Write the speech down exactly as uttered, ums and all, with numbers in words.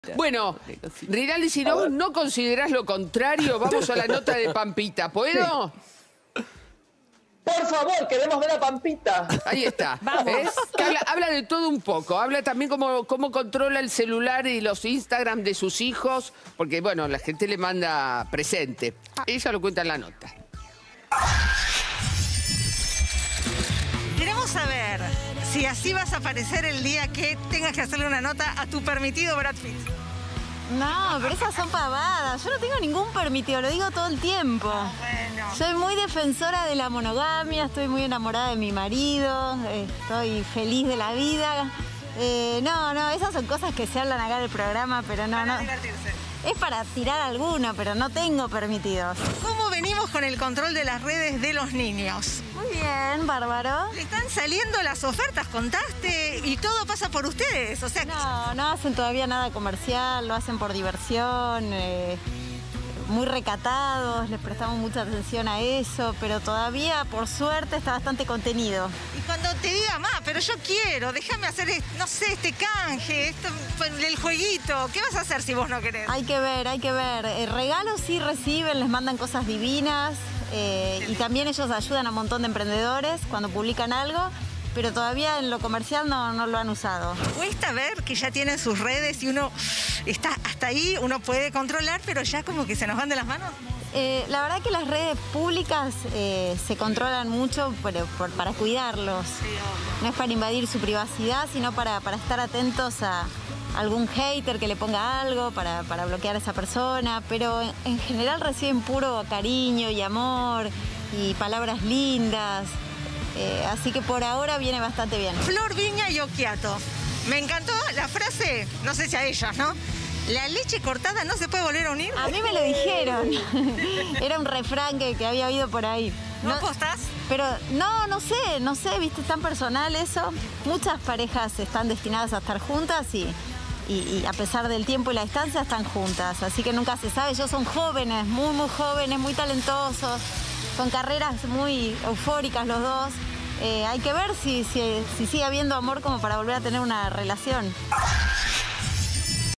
Bueno, Rinaldi, si no, no considerás lo contrario, vamos a la nota de Pampita. ¿Puedo? Por favor, queremos ver a Pampita. Ahí está. Vamos. ¿Ves? Que habla, habla de todo un poco. Habla también cómo, cómo controla el celular y los Instagram de sus hijos. Porque, bueno, la gente le manda presente. Ella lo cuenta en la nota. Queremos saber si así vas a aparecer el día que tengas que hacerle una nota a tu permitido Brad Pitt. No, pero esas son pavadas. Yo no tengo ningún permitido, lo digo todo el tiempo. Bueno. Soy muy defensora de la monogamia, estoy muy enamorada de mi marido, eh, estoy feliz de la vida. Eh, no, no, esas son cosas que se hablan acá en el programa, pero no, Para no. divertirse. Es para tirar alguno, pero no tengo permitidos. ¿Cómo venimos con el control de las redes de los niños? Muy bien, bárbaro. Le están saliendo las ofertas, contaste, y todo pasa por ustedes. O sea, No, no hacen todavía nada comercial, lo hacen por diversión, eh, muy recatados, les prestamos mucha atención a eso, pero todavía, por suerte, está bastante contenido. y cuando te diga, ma, pero yo quiero, déjame hacer, est- no sé, este canje, esto, el jueguito, ¿qué vas a hacer si vos no querés? Hay que ver, hay que ver. Eh, regalos sí reciben, les mandan cosas divinas eh, y también ellos ayudan a un montón de emprendedores cuando publican algo, pero todavía en lo comercial no, no lo han usado. Cuesta ver que ya tienen sus redes y uno está hasta ahí, uno puede controlar, pero ya como que se nos van de las manos. Eh, la verdad que las redes públicas eh, se controlan mucho pero por- para cuidarlos. No es para invadir su privacidad, sino para, para estar atentos a algún hater que le ponga algo, para, para bloquear a esa persona. Pero en, en general reciben puro cariño y amor y palabras lindas. Eh, así que por ahora viene bastante bien. Flor, Viña y Occhiato. Me encantó la frase, no sé si a ellas, ¿no? La leche cortada no se puede volver a unir. A mí me lo dijeron. Era un refrán que, que había oído por ahí. ¿No No- apostás? Pero no, no sé, no sé, viste, es tan personal eso. Muchas parejas están destinadas a estar juntas y, y- y a pesar del tiempo y la distancia están juntas. Así que nunca se sabe. Ellos son jóvenes, muy, muy jóvenes, muy talentosos. Son carreras muy eufóricas los dos. Eh, hay que ver si, si, si sigue habiendo amor como para volver a tener una relación.